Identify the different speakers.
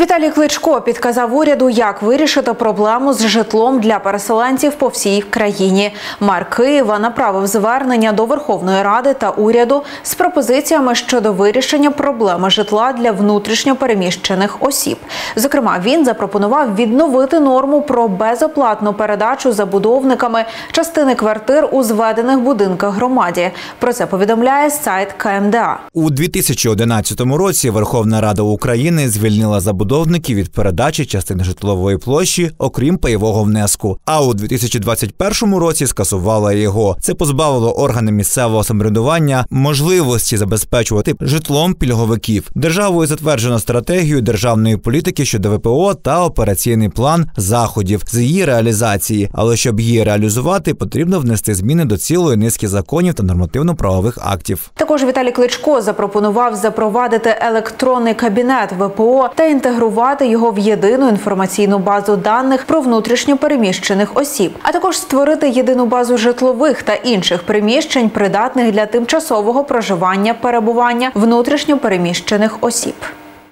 Speaker 1: Віталій Кличко підказав уряду, як вирішити проблему з житлом для переселенців по всій країні. Мер Києва направив звернення до Верховної Ради та уряду з пропозиціями щодо вирішення проблеми житла для внутрішньо переміщених осіб. Зокрема, він запропонував відновити норму про безоплатну передачу забудовниками частини квартир у зведених будинках громаді. Про це повідомляє сайт КМДА.
Speaker 2: У 2011 році Верховна Рада України звільнила забудовників від передачі частини житлової площі, окрім пайового внеску. А у 2021 році скасувала його. Це позбавило органи місцевого самоврядування можливості забезпечувати житлом пільговиків. Державою затверджено стратегію державної політики щодо ВПО та операційний план заходів з її реалізації. Але щоб її реалізувати, потрібно внести зміни до цілої низки законів та нормативно-правових актів.
Speaker 1: Також Віталій Кличко запропонував запровадити електронний кабінет ВПО та інтегрувати його в єдину інформаційну базу даних про внутрішньо переміщених осіб, а також створити єдину базу житлових та інших приміщень, придатних для тимчасового проживання, перебування внутрішньо переміщених осіб.